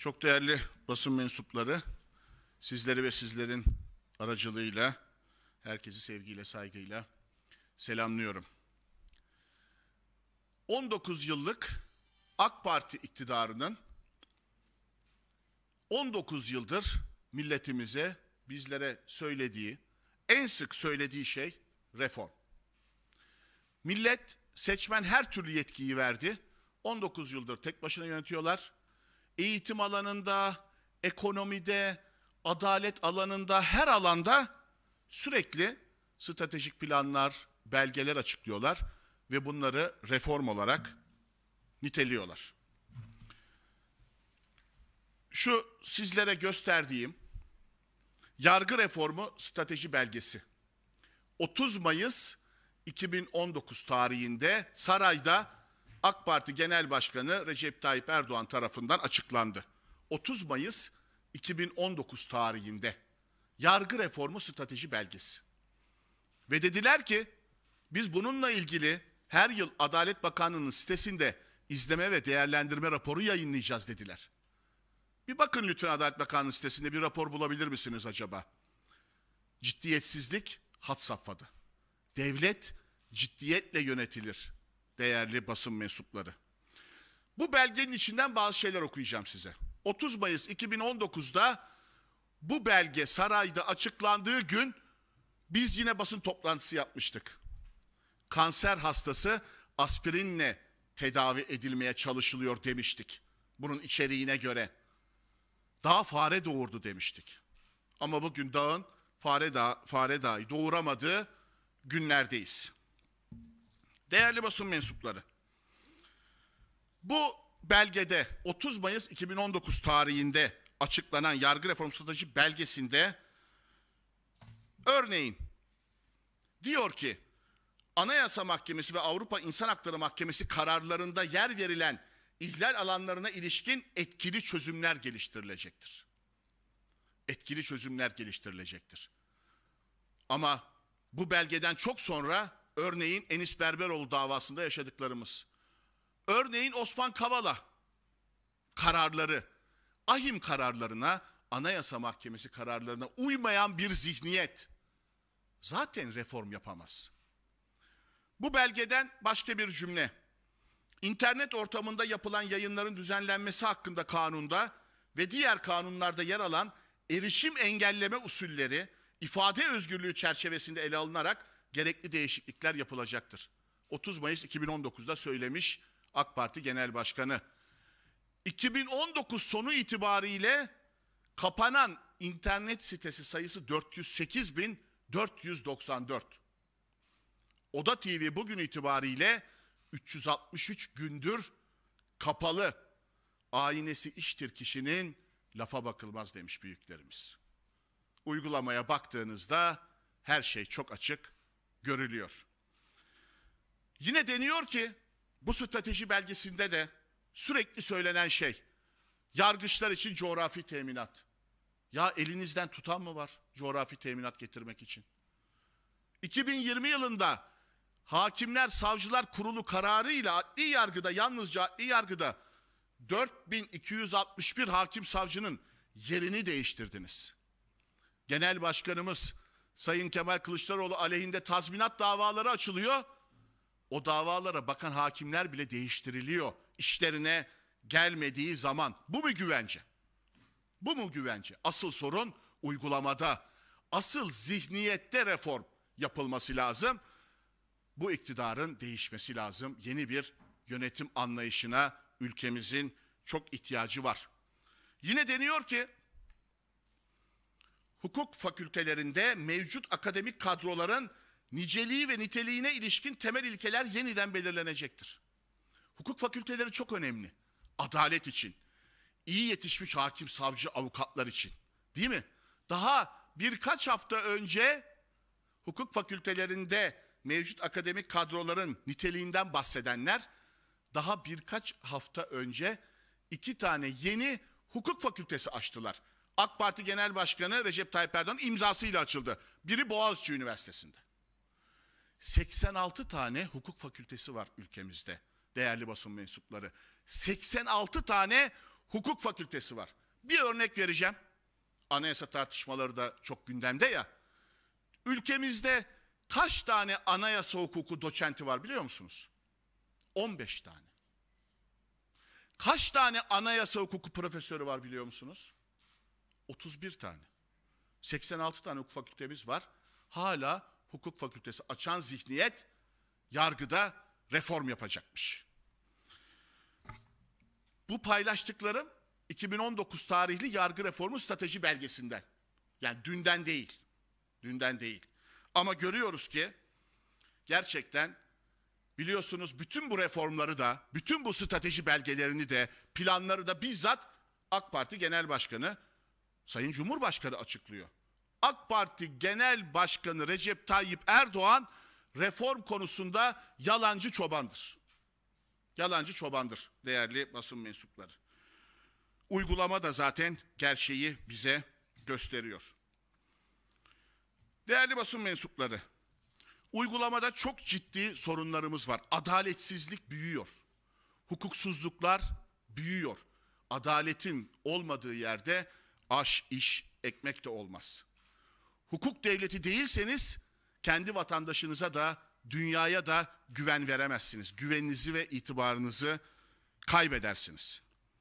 Çok değerli basın mensupları, sizleri ve sizlerin aracılığıyla herkesi sevgiyle, saygıyla selamlıyorum. 19 yıllık AK Parti iktidarının 19 yıldır milletimize, bizlere söylediği, en sık söylediği şey reform. Millet, seçmen her türlü yetkiyi verdi. 19 yıldır tek başına yönetiyorlar. Eğitim alanında, ekonomide, adalet alanında, her alanda sürekli stratejik planlar, belgeler açıklıyorlar ve bunları reform olarak niteliyorlar. Şu sizlere gösterdiğim yargı reformu strateji belgesi 30 Mayıs 2019 tarihinde sarayda AK Parti Genel Başkanı Recep Tayyip Erdoğan tarafından açıklandı. 30 Mayıs 2019 tarihinde yargı reformu strateji belgesi. Ve dediler ki biz bununla ilgili her yıl Adalet Bakanlığı'nın sitesinde izleme ve değerlendirme raporu yayınlayacağız dediler. Bir bakın lütfen Adalet Bakanlığı sitesinde bir rapor bulabilir misiniz acaba? Ciddiyetsizlik had safhada. Devlet ciddiyetle yönetilir değerli basın mensupları. Bu belgenin içinden bazı şeyler okuyacağım size. 30 Mayıs 2019'da bu belge sarayda açıklandığı gün biz yine basın toplantısı yapmıştık. Kanser hastası aspirinle tedavi edilmeye çalışılıyor demiştik. Bunun içeriğine göre. Daha fare doğurdu demiştik. Ama bugün dağın fare dahi doğuramadığı günlerdeyiz. Değerli basın mensupları, bu belgede 30 Mayıs 2019 tarihinde açıklanan yargı reform strateji belgesinde örneğin diyor ki Anayasa Mahkemesi ve Avrupa İnsan Hakları Mahkemesi kararlarında yer verilen ihlal alanlarına ilişkin etkili çözümler geliştirilecektir. Etkili çözümler geliştirilecektir. Ama bu belgeden çok sonra örneğin Enis Berberoğlu davasında yaşadıklarımız, örneğin Osman Kavala kararları, ahim kararlarına, Anayasa Mahkemesi kararlarına uymayan bir zihniyet zaten reform yapamaz. Bu belgeden başka bir cümle. İnternet ortamında yapılan yayınların düzenlenmesi hakkında kanunda ve diğer kanunlarda yer alan erişim engelleme usulleri ifade özgürlüğü çerçevesinde ele alınarak gerekli değişiklikler yapılacaktır. 30 Mayıs 2019'da söylemiş AK Parti Genel Başkanı. 2019 sonu itibariyle kapanan internet sitesi sayısı 408.494. Oda TV bugün itibariyle 363 gündür kapalı. Aynesi iştir kişinin, lafa bakılmaz demiş büyüklerimiz. Uygulamaya baktığınızda her şey çok açık görülüyor. Yine deniyor ki bu strateji belgesinde de sürekli söylenen şey yargıçlar için coğrafi teminat. Ya elinizden tutan mı var coğrafi teminat getirmek için? 2020 yılında Hakimler Savcılar Kurulu kararıyla yalnızca adli yargıda 4261 hakim savcının yerini değiştirdiniz. Genel Başkanımız Sayın Kemal Kılıçdaroğlu aleyhinde tazminat davaları açılıyor. O davalara bakan hakimler bile değiştiriliyor işlerine gelmediği zaman. Bu mu güvence? Bu mu güvence? Asıl sorun uygulamada, asıl zihniyette reform yapılması lazım. Bu iktidarın değişmesi lazım. Yeni bir yönetim anlayışına ülkemizin çok ihtiyacı var. Yine deniyor ki hukuk fakültelerinde mevcut akademik kadroların niceliği ve niteliğine ilişkin temel ilkeler yeniden belirlenecektir. Hukuk fakülteleri çok önemli. Adalet için, iyi yetişmiş hakim, savcı, avukatlar için. Değil mi? Daha birkaç hafta önce hukuk fakültelerinde mevcut akademik kadroların niteliğinden bahsedenler daha birkaç hafta önce 2 tane yeni hukuk fakültesi açtılar. AK Parti Genel Başkanı Recep Tayyip Erdoğan imzasıyla açıldı. Biri Boğaziçi Üniversitesi'nde. 86 tane hukuk fakültesi var ülkemizde değerli basın mensupları. 86 tane hukuk fakültesi var. Bir örnek vereceğim. Anayasa tartışmaları da çok gündemde ya. Ülkemizde kaç tane anayasa hukuku doçenti var biliyor musunuz? 15 tane. Kaç tane anayasa hukuku profesörü var biliyor musunuz? 31 tane. 86 tane hukuk fakültemiz var. Hala hukuk fakültesi açan zihniyet yargıda reform yapacakmış. Bu paylaştıklarım 2019 tarihli yargı reformu strateji belgesinden. Yani dünden değil. Dünden değil. Ama görüyoruz ki gerçekten biliyorsunuz bütün bu reformları da, bütün bu strateji belgelerini de, planları da bizzat AK Parti Genel Başkanı Sayın Cumhurbaşkanı açıklıyor. AK Parti Genel Başkanı Recep Tayyip Erdoğan reform konusunda yalancı çobandır. Yalancı çobandır değerli basın mensupları. Uygulama da zaten gerçeği bize gösteriyor. Değerli basın mensupları, uygulamada çok ciddi sorunlarımız var. Adaletsizlik büyüyor. Hukuksuzluklar büyüyor. Adaletin olmadığı yerde aş, iş, ekmek de olmaz. Hukuk devleti değilseniz kendi vatandaşınıza da dünyaya da güven veremezsiniz. Güveninizi ve itibarınızı kaybedersiniz.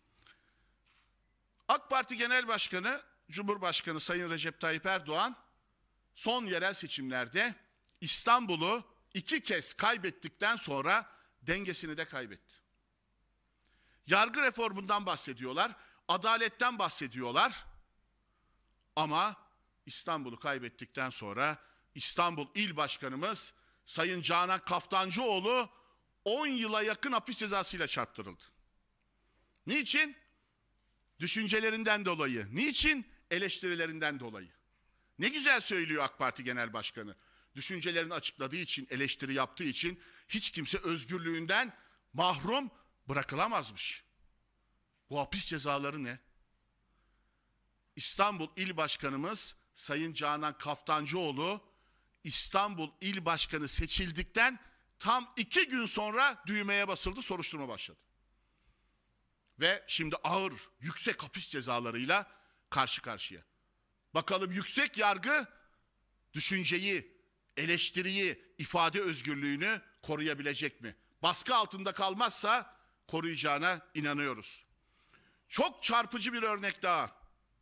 AK Parti Genel Başkanı, Cumhurbaşkanı Sayın Recep Tayyip Erdoğan son yerel seçimlerde İstanbul'u 2 kez kaybettikten sonra dengesini de kaybetti. Yargı reformundan bahsediyorlar, adaletten bahsediyorlar ama İstanbul'u kaybettikten sonra İstanbul İl Başkanımız Sayın Canan Kaftancıoğlu 10 yıla yakın hapis cezasıyla çarptırıldı. Niçin? Düşüncelerinden dolayı. Niçin? Eleştirilerinden dolayı. Ne güzel söylüyor AK Parti Genel Başkanı. Düşüncelerini açıkladığı için, eleştiri yaptığı için hiç kimse özgürlüğünden mahrum bırakılamazmış. Bu hapis cezaları ne? İstanbul İl Başkanımız Sayın Canan Kaftancıoğlu İstanbul İl Başkanı seçildikten tam 2 gün sonra düğmeye basıldı, soruşturma başladı. Ve şimdi ağır, yüksek hapis cezalarıyla karşı karşıya. Bakalım yüksek yargı düşünceyi, eleştiriyi, ifade özgürlüğünü koruyabilecek mi? Baskı altında kalmazsa koruyacağına inanıyoruz. Çok çarpıcı bir örnek daha.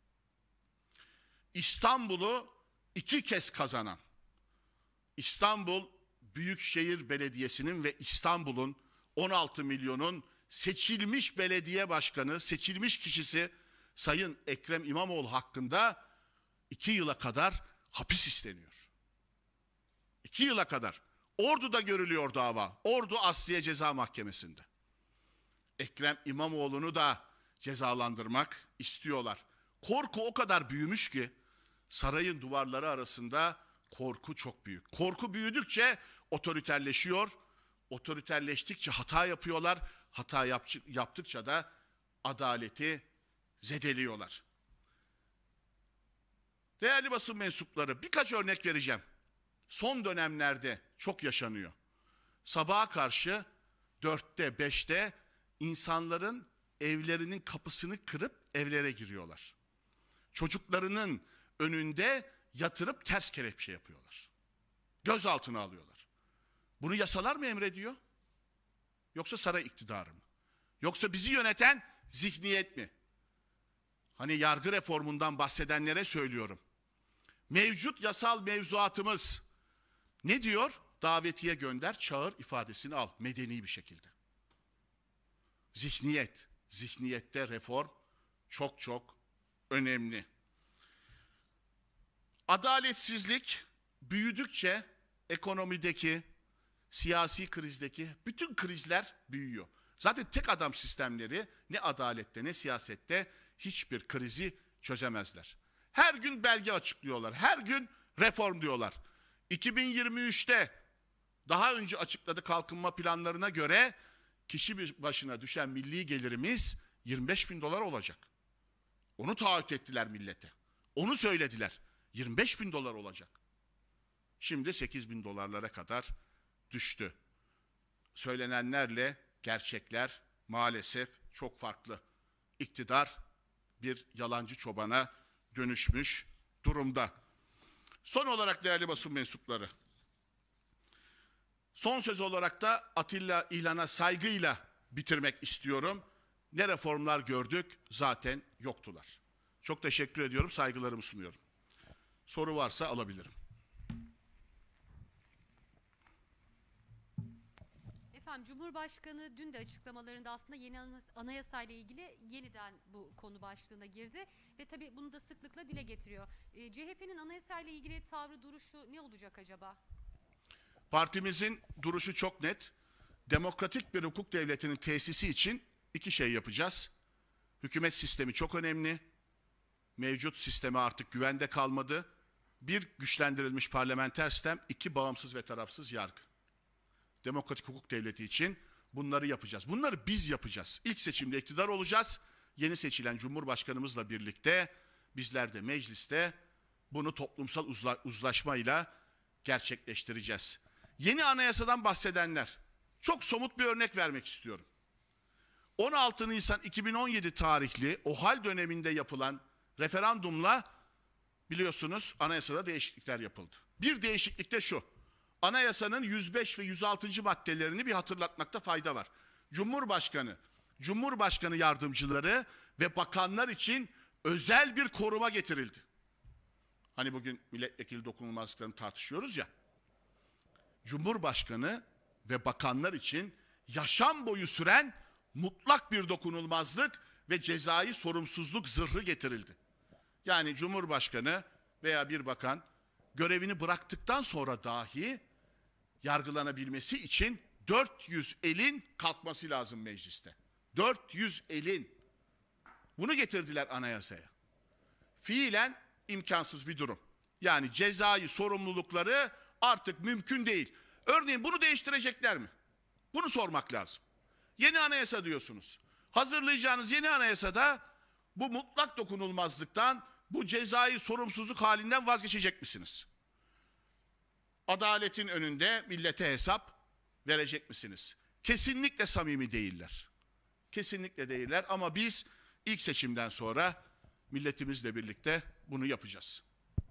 İstanbul'u 2 kez kazanan İstanbul Büyükşehir Belediyesi'nin ve İstanbul'un 16 milyonun seçilmiş belediye başkanı, seçilmiş kişisi Sayın Ekrem İmamoğlu hakkında 2 yıla kadar hapis isteniyor. 2 yıla kadar. Ordu'da görülüyor dava. Ordu Asliye Ceza Mahkemesi'nde. Ekrem İmamoğlu'nu da cezalandırmak istiyorlar. Korku o kadar büyümüş ki sarayın duvarları arasında korku çok büyük. Korku büyüdükçe otoriterleşiyor. Otoriterleştikçe hata yapıyorlar. Hata yaptıkça da adaleti zedeliyorlar. Değerli basın mensupları, birkaç örnek vereceğim. Son dönemlerde çok yaşanıyor. Sabaha karşı 4'te 5'te insanların evlerinin kapısını kırıp evlere giriyorlar. Çocuklarının önünde yatırıp ters kelepçe yapıyorlar. Gözaltına alıyorlar. Bunu yasalar mı emrediyor? Yoksa saray iktidarı mı? Yoksa bizi yöneten zihniyet mi? Hani yargı reformundan bahsedenlere söylüyorum. Mevcut yasal mevzuatımız ne diyor? Davetiye gönder, çağır, ifadesini al. Medeni bir şekilde. Zihniyet, zihniyette reform çok çok önemli. Adaletsizlik büyüdükçe ekonomideki, siyasi krizdeki bütün krizler büyüyor. Zaten tek adam sistemleri ne adalette ne siyasette hiçbir krizi çözemezler. Her gün belge açıklıyorlar, her gün reform diyorlar. 2023'te daha önce açıkladığı kalkınma planlarına göre kişi başına düşen milli gelirimiz 25 bin dolar olacak. Onu taahhüt ettiler millete. Onu söylediler. 25 bin dolar olacak. Şimdi 8 bin dolarlara kadar düştü. Söylenenlerle gerçekler maalesef çok farklı. iktidar bir yalancı çobana dönüşmüş durumda. Son olarak değerli basın mensupları, son söz olarak da Atilla İlhan'a saygıyla bitirmek istiyorum. Ne reformlar gördük, zaten yoktular. Çok teşekkür ediyorum, saygılarımı sunuyorum. Soru varsa alabilirim. Efendim, Cumhurbaşkanı dün de açıklamalarında aslında yeni anayasayla ilgili yeniden bu konu başlığına girdi. Ve tabii bunu da sıklıkla dile getiriyor. CHP'nin anayasayla ilgili tavrı, duruşu ne olacak acaba? Partimizin duruşu çok net. Demokratik bir hukuk devletinin tesisi için iki şey yapacağız. Hükümet sistemi çok önemli. Mevcut sisteme artık güvende kalmadı. Bir, güçlendirilmiş parlamenter sistem, iki, bağımsız ve tarafsız yargı. Demokratik hukuk devleti için bunları yapacağız. Bunları biz yapacağız. İlk seçimde iktidar olacağız. Yeni seçilen Cumhurbaşkanımızla birlikte bizler de mecliste bunu toplumsal uzlaşmayla gerçekleştireceğiz. Yeni anayasadan bahsedenler, çok somut bir örnek vermek istiyorum. 16 Nisan 2017 tarihli OHAL döneminde yapılan referandumla biliyorsunuz anayasada değişiklikler yapıldı. Bir değişiklik de şu: anayasanın 105 ve 106. maddelerini bir hatırlatmakta fayda var. Cumhurbaşkanı yardımcıları ve bakanlar için özel bir koruma getirildi. Hani bugün milletvekili dokunulmazlıklarını tartışıyoruz ya. Cumhurbaşkanı ve bakanlar için yaşam boyu süren mutlak bir dokunulmazlık ve cezai sorumsuzluk zırhı getirildi. Yani Cumhurbaşkanı veya bir bakan görevini bıraktıktan sonra dahi yargılanabilmesi için 400 elin kalkması lazım mecliste. 400 elin. Bunu getirdiler anayasaya. Fiilen imkansız bir durum. Yani cezai sorumlulukları artık mümkün değil. Örneğin bunu değiştirecekler mi? Bunu sormak lazım. Yeni anayasa diyorsunuz. Hazırlayacağınız yeni anayasada bu mutlak dokunulmazlıktan, bu cezai sorumsuzluk halinden vazgeçecek misiniz? Adaletin önünde millete hesap verecek misiniz? Kesinlikle samimi değiller. Kesinlikle değiller ama biz ilk seçimden sonra milletimizle birlikte bunu yapacağız.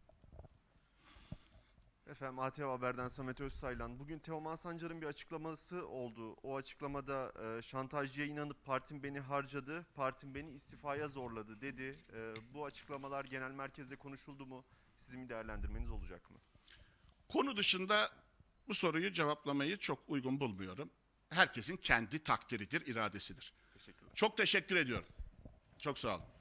Efendim, ATV Haber'den Samet Özsaylan. Bugün Teoman Sancar'ın bir açıklaması oldu. O açıklamada şantajcıya inanıp partim beni harcadı, partim beni istifaya zorladı dedi. Bu açıklamalar genel merkezde konuşuldu mu? Sizin bir değerlendirmeniz olacak mı? Konu dışında bu soruyu cevaplamayı çok uygun bulmuyorum. Herkesin kendi takdiridir, iradesidir. Teşekkürler. Çok teşekkür ediyorum. Çok sağ olun.